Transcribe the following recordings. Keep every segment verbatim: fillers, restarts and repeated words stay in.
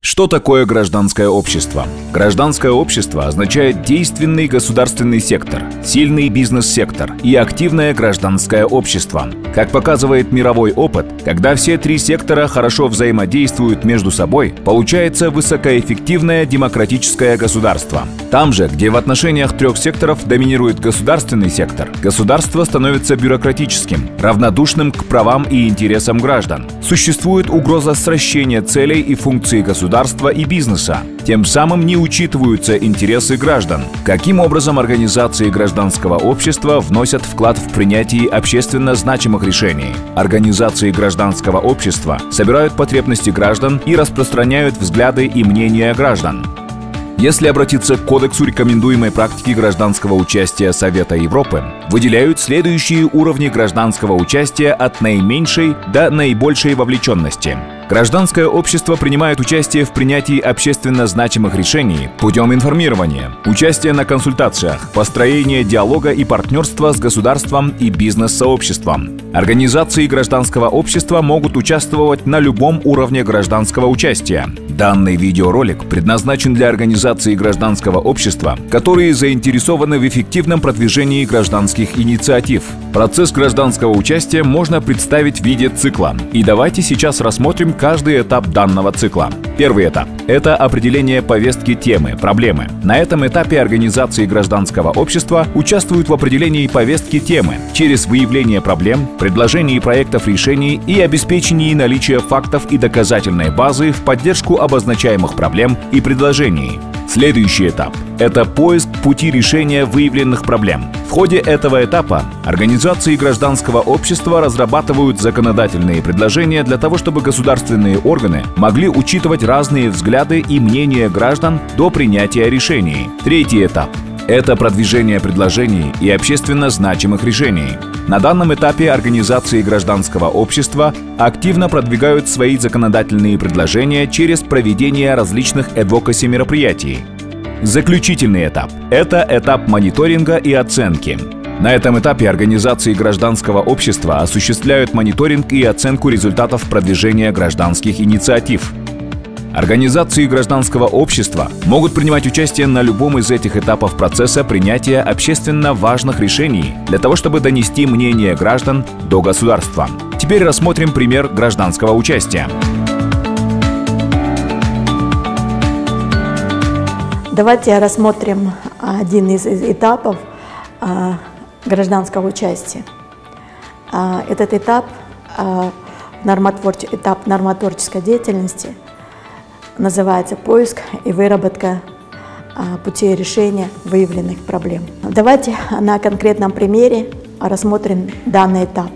Что такое гражданское общество? Гражданское общество означает действенный государственный сектор, сильный бизнес-сектор и активное гражданское общество. Как показывает мировой опыт, когда все три сектора хорошо взаимодействуют между собой, получается высокоэффективное демократическое государство. Там же, где в отношениях трех секторов доминирует государственный сектор, государство становится бюрократическим, равнодушным к правам и интересам граждан. Существует угроза сращения целей и функций государства и бизнеса. Тем самым не учитываются интересы граждан. Каким образом организации гражданского общества вносят вклад в принятие общественно значимых решений? Организации гражданского общества собирают потребности граждан и распространяют взгляды и мнения граждан. Если обратиться к Кодексу рекомендуемой практики гражданского участия Совета Европы, выделяют следующие уровни гражданского участия от наименьшей до наибольшей вовлеченности. Гражданское общество принимает участие в принятии общественно значимых решений путем информирования, участия на консультациях, построения диалога и партнерства с государством и бизнес-сообществом. Организации гражданского общества могут участвовать на любом уровне гражданского участия. Данный видеоролик предназначен для организаций гражданского общества, которые заинтересованы в эффективном продвижении гражданских инициатив. Процесс гражданского участия можно представить в виде цикла. И давайте сейчас рассмотрим каждый этап данного цикла. Первый этап – это определение повестки темы, проблемы. На этом этапе организации гражданского общества участвуют в определении повестки темы через выявление проблем, предложение проектов решений и обеспечение наличия фактов и доказательной базы в поддержку обозначаемых проблем и предложений. Следующий этап – это поиск пути решения выявленных проблем. В ходе этого этапа организации гражданского общества разрабатывают законодательные предложения для того, чтобы государственные органы могли учитывать разные взгляды и мнения граждан до принятия решений. Третий этап – это продвижение предложений и общественно значимых решений. На данном этапе организации гражданского общества активно продвигают свои законодательные предложения через проведение различных адвокаси мероприятий. Заключительный этап – это этап мониторинга и оценки. На этом этапе организации гражданского общества осуществляют мониторинг и оценку результатов продвижения гражданских инициатив. Организации гражданского общества могут принимать участие на любом из этих этапов процесса принятия общественно важных решений для того, чтобы донести мнение граждан до государства. Теперь рассмотрим пример гражданского участия. Давайте рассмотрим один из этапов гражданского участия. Этот этап, этап нормотворческой деятельности, называется «Поиск и выработка путей решения выявленных проблем». Давайте на конкретном примере рассмотрим данный этап.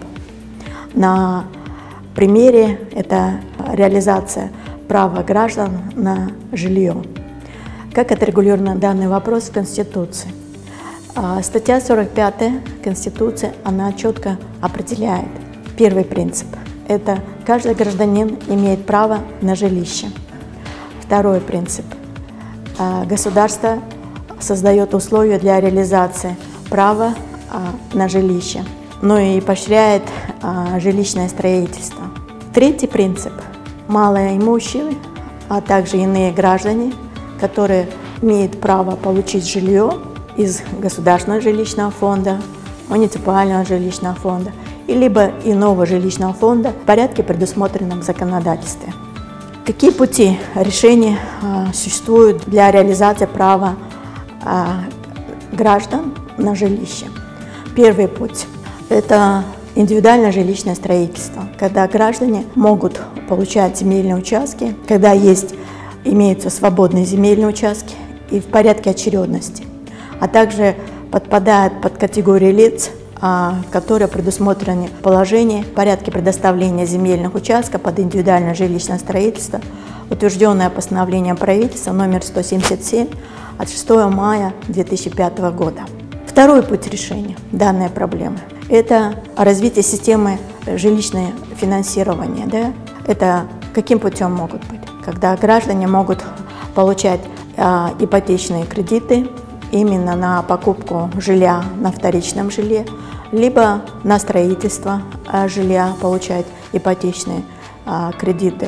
На примере это реализация права граждан на жилье. Как отрегулирован данный вопрос в Конституции? Статья сорок пятая Конституции, она четко определяет первый принцип. Это каждый гражданин имеет право на жилище. Второй принцип. Государство создает условия для реализации права на жилище, но и поощряет жилищное строительство. Третий принцип. Малоимущие, а также иные граждане, которые имеют право получить жилье из государственного жилищного фонда, муниципального жилищного фонда, и либо иного жилищного фонда в порядке, предусмотренном в законодательстве. Какие пути решения а, существуют для реализации права а, граждан на жилище? Первый путь – это индивидуальное жилищное строительство, когда граждане могут получать земельные участки, когда есть, имеются свободные земельные участки и в порядке очередности, а также подпадают под категорию лиц, которые предусмотрены в положении в порядке предоставления земельных участков под индивидуальное жилищное строительство, утвержденное постановлением правительства номер сто семьдесят семь от шестого мая две тысячи пятого года. Второй путь решения данной проблемы – это развитие системы жилищного финансирования. Да? Это каким путем могут быть? Когда граждане могут получать а, ипотечные кредиты именно на покупку жилья на вторичном жилье, либо на строительство жилья получать ипотечные а, кредиты.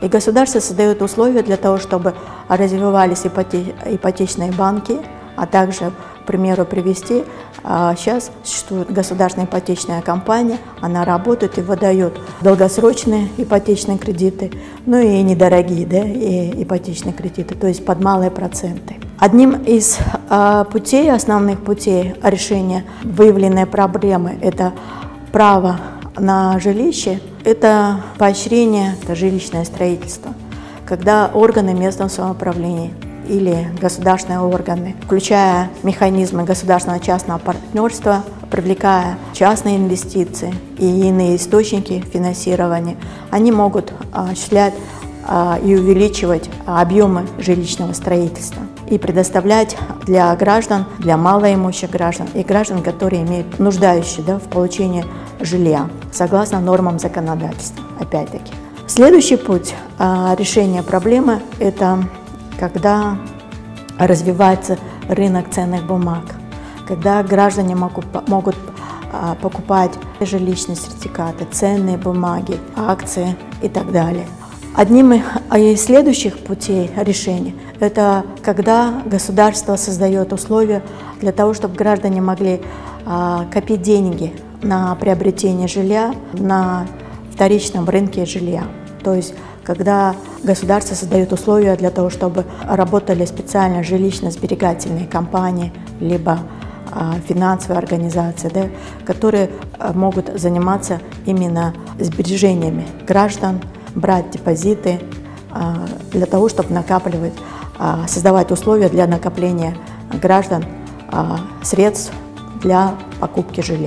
И государство создает условия для того, чтобы развивались ипоте... ипотечные банки, а также, к примеру, привести, а сейчас существует государственная ипотечная компания, она работает и выдает долгосрочные ипотечные кредиты, ну и недорогие, да, и ипотечные кредиты, то есть под малые проценты. Одним из а, путей, основных путей решения выявленной проблемы – это право на жилище, это поощрение, это жилищное строительство, когда органы местного самоуправления или государственные органы, включая механизмы государственно-частного партнерства, привлекая частные инвестиции и иные источники финансирования, они могут осуществлять и увеличивать объемы жилищного строительства и предоставлять для граждан, для малоимущих граждан и граждан, которые имеют нуждающие, да, в получении жилья, согласно нормам законодательства, опять-таки. Следующий путь а, решения проблемы – это когда развивается рынок ценных бумаг, когда граждане могут, могут а, покупать жилищные сертификаты, ценные бумаги, акции и так далее. Одним из следующих путей решения – это когда государство создает условия для того, чтобы граждане могли а, копить деньги на приобретение жилья на вторичном рынке жилья. То есть, когда государство создает условия для того, чтобы работали специально жилищно-сберегательные компании, либо а, финансовые организации, да, которые а, могут заниматься именно сбережениями граждан, брать депозиты а, для того, чтобы накапливать, а, создавать условия для накопления граждан а, средств для покупки жилья.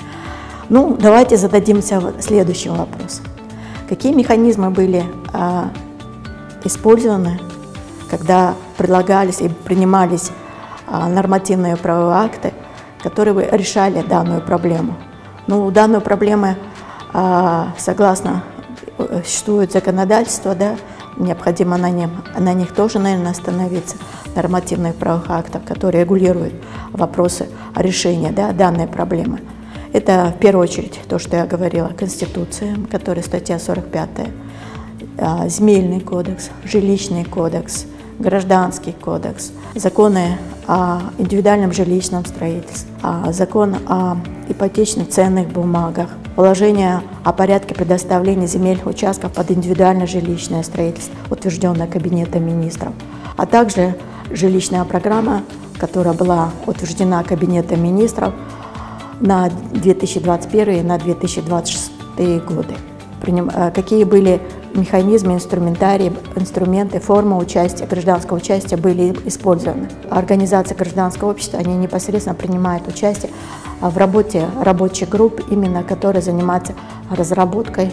Ну, давайте зададимся следующим вопросом. Какие механизмы были а, использованы, когда предлагались и принимались а, нормативные правовые акты, которые бы решали данную проблему? Ну, данную проблему, а, согласно существует законодательство, да, необходимо на, нем, на них тоже, наверное, остановиться, нормативных правовых актов, которые регулируют вопросы решения, да, данной проблемы. Это в первую очередь то, что я говорила, Конституция, которая статья сорок пятая, Земельный кодекс, Жилищный кодекс, Гражданский кодекс, законы о индивидуальном жилищном строительстве, закон о ипотечных ценных бумагах, положение о порядке предоставления земельных участков под индивидуальное жилищное строительство, утвержденное Кабинетом министров, а также жилищная программа, которая была утверждена Кабинетом министров на две тысячи двадцать первый и на две тысячи двадцать шестые годы. Какие были механизмы, инструментарии, инструменты, формы участия, гражданского участия были использованы. Организации гражданского общества, они непосредственно принимают участие в работе рабочих групп, именно которые занимаются разработкой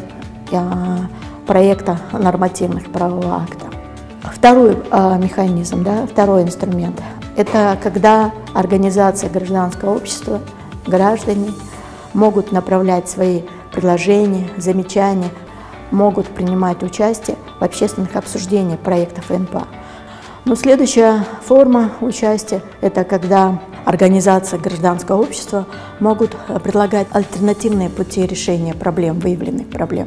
проекта нормативных правовых актов. Второй механизм, да, второй инструмент – это когда организации гражданского общества, граждане могут направлять свои предложения, замечания, могут принимать участие в общественных обсуждениях проектов эн пэ а. Но следующая форма участия – это когда организации гражданского общества могут предлагать альтернативные пути решения проблем, выявленных проблем,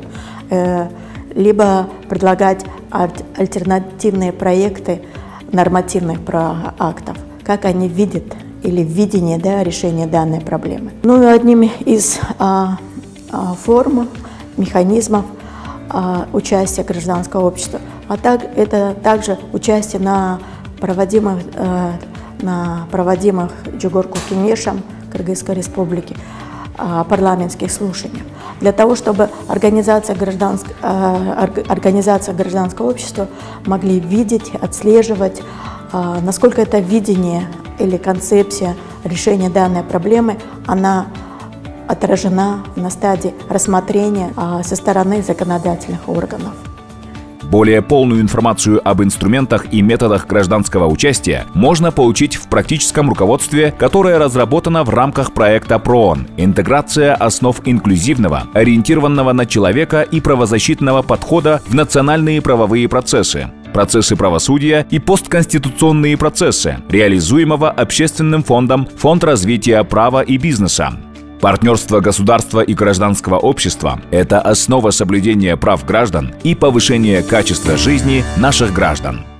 либо предлагать альтернативные проекты нормативных актов, как они видят или видение, да, решения данной проблемы. Ну и одним из а, а, форм, механизмов а, участия гражданского общества, а так, это также участие на проводимых, а, на проводимых Джугорку Кенешем Кыргызской республики а, парламентских слушаниях. Для того, чтобы организация, гражданск, а, организация гражданского общества могли видеть, отслеживать, а, насколько это видение или концепция решения данной проблемы, она отражена на стадии рассмотрения а, со стороны законодательных органов. Более полную информацию об инструментах и методах гражданского участия можно получить в практическом руководстве, которое разработано в рамках проекта ПРООН «Интеграция основ инклюзивного, ориентированного на человека и правозащитного подхода в национальные правовые процессы, процессы правосудия и постконституционные процессы, реализуемого Общественным фондом «Фонд развития права и бизнеса». Партнерство государства и гражданского общества – это основа соблюдения прав граждан и повышения качества жизни наших граждан.